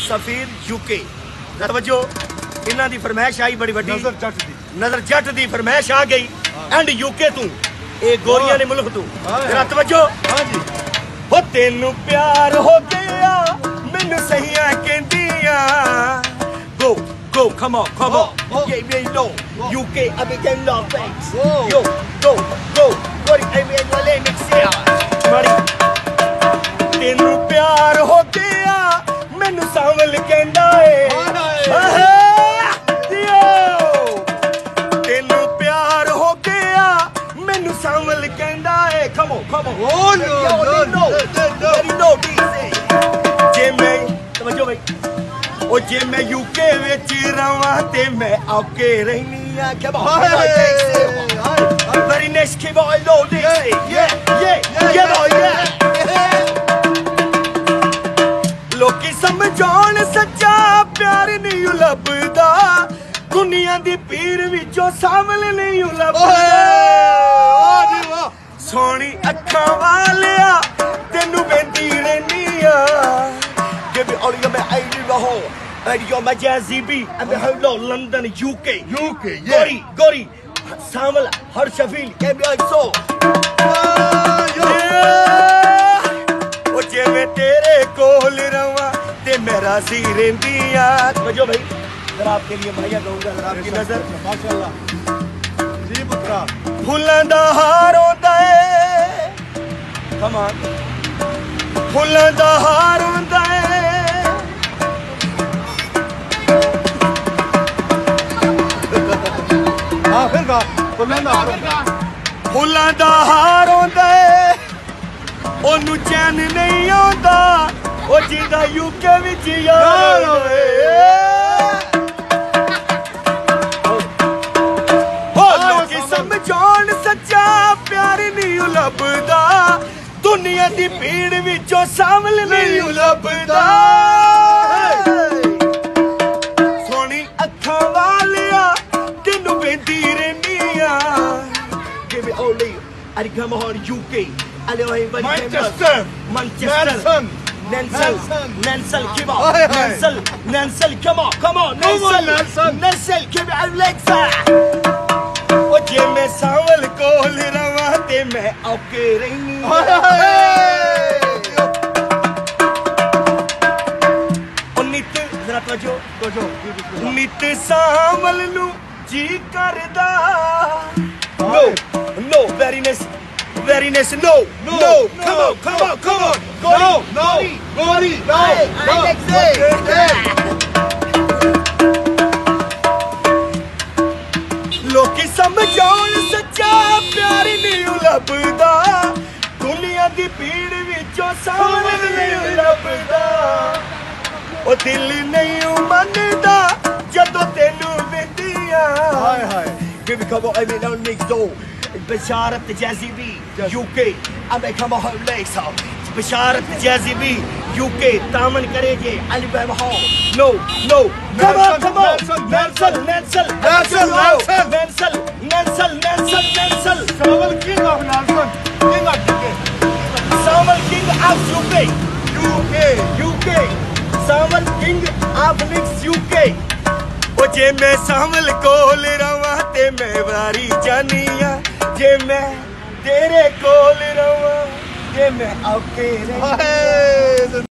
सफीर UK तवज्जो इन्हां दी फरमाइश आई बड़ी वड्डी नजर जट दी फरमाइश आ गई एंड यूके तू ए गोरियां ने मुल्क तू जरा तवज्जो हां जी हो तेनू प्यार हो गया मैनू सहियां कहंदियां go come on yeah no UK I became love thanks yo go गोरी I mean वाले मिक्स मारी तेनू प्यार हो गया मैनू सावल कहंदा ए तेनू प्यार हो गया मैनू सावल कहंदा ए come on oh no जे मैं समझो भाई ओ जे मैं यूके विच रवां ते मैं औके रहनी आ क्या बात very nice keep on low this yeah लोकी समझाउण सच्चा प्यार नहीं लभदा दुनिया दी पीर विचों सावल नहीं लभदा सोहणी अखां वालिया तेनू वेंदी रहनी आ give me all your my ID raho and your my jazzy B and hello London UK yeah Gori Samal har Shafil KBI so o je मैं तेरे कोल रवा ते मेरा सी रेंदिया समझो भाई जरा आपके लिए भैया गाऊंगा जरा आपकी नजर माशाल्लाह जी पुत्रा फुल्लां दा हार होंदा ए come on फुल्लां दा हार होंदा ए फुल्लां दा हार होंदा ए ओनू चैन नहीं आंदा ओ जिंदा यूके विच यार होए ओ लोकी समझाउण सच्चा प्यार नहीं लभदा दुनिया दी भीड़ विचों सावल नहीं लभदा सोहणी अखां वालिया तेनू वेंदी रहनी आ give me only I come on UK Manchester Nelson come on Nelson come on Nelson give me Alexa ओ जे मैं सावल कोल रवा ते मैं औके रहनी ओ नित जरा तवज्जो नित सावल नू जी करदा no very nice no come on Gori लोकी समझाउण सच्चा प्यार नहीं लभदा दुनिया दी भीड़ विचों सावल नहीं लभदा ओ दिल नहीं मनदा जदों तेनू वेंदियां हाय give me come on I mean on next door بشارة جازي P UK أبي كم هو ليس بشارة جازي بي UK تامن كريجي Ali بمحو no come on Nelson Samal king of Nelson Samal king of UK Samal king of next UK ओ जे मैं सावल कोल रवा ते मैं वारी जानिया जे मैं तेरे कोल रवा जे मैं औके